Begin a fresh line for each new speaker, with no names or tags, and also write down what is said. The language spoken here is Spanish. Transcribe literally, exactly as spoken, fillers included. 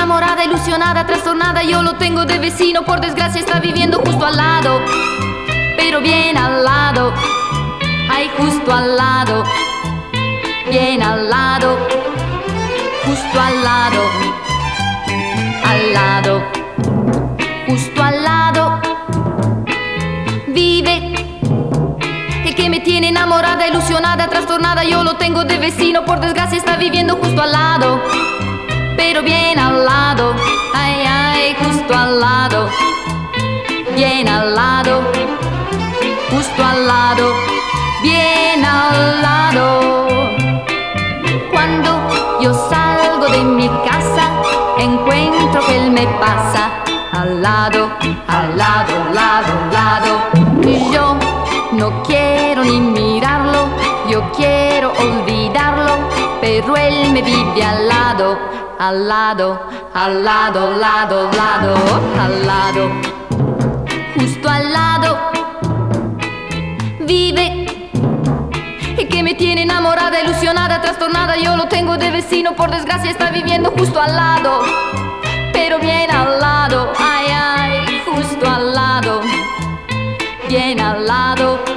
enamorada, ilusionada, trastornada, yo lo tengo de vecino, por desgracia está viviendo justo al lado, pero bien al lado, ay, justo al lado, bien al lado, justo al lado, al lado, justo al lado, vive. El que me tiene enamorada, ilusionada, trastornada, yo lo tengo de vecino, por desgracia está viviendo justo al lado, pero bien al lado, ay, ay, justo al lado, bien al lado, justo al lado, bien al lado. Cuando yo salgo de mi casa, encuentro que él me pasa al lado, al lado, lado, lado. Y yo no quiero ni mirarlo, yo quiero olvidarlo, pero él me vive al lado, al lado, al lado, lado, lado, al lado, justo al lado, vive. Y que me tiene enamorada, ilusionada, trastornada, yo lo tengo de vecino, por desgracia está viviendo justo al lado, pero bien al lado, ay, ay, justo al lado, bien al lado.